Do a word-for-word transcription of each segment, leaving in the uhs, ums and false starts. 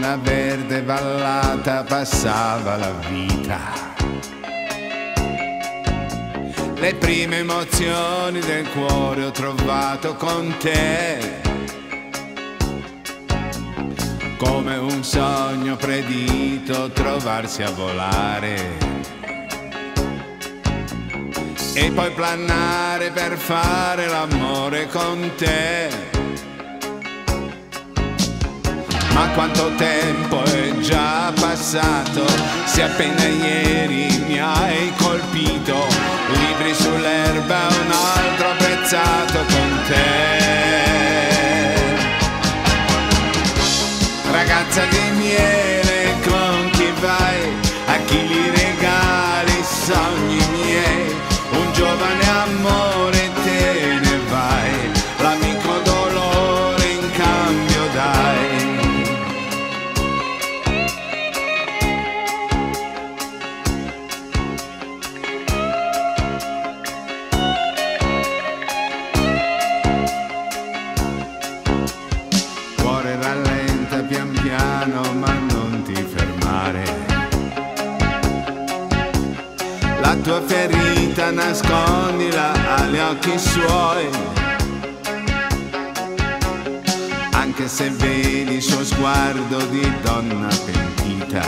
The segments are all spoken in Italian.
una verde vallata passava la vita. Le prime emozioni del cuore ho trovato con te, come un sogno predito trovarsi a volare e poi planare per fare l'amore con te. Ma quanto tempo è già passato, se appena ieri mi hai colpito, libri sull'erba un altro apprezzato con te. Ragazza di miele, con chi vai? A chi li regali i sogni miei? Un giovane amore te ne vai, l'amico dolore in cambio dai. Cuore rallenta pian piano ma non ti fermare, la tua ferita nascondila agli occhi suoi, anche se vedi il suo sguardo di donna pentita.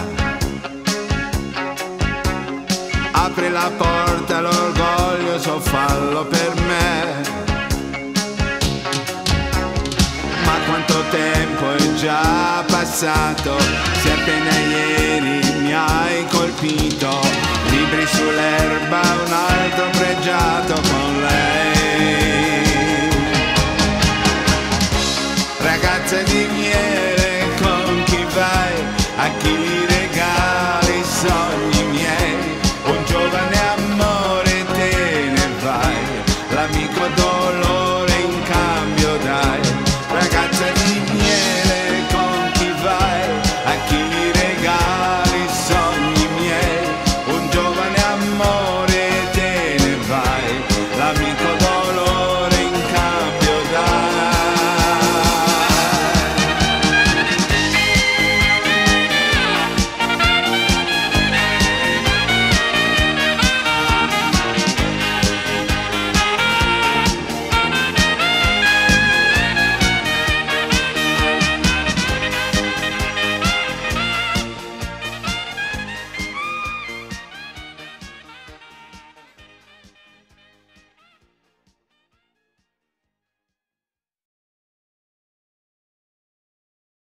Apri la porta all'orgoglioso, fallo per me. Ma quanto tempo è già passato, se appena ieri mi hai colpito, libri sull'erba una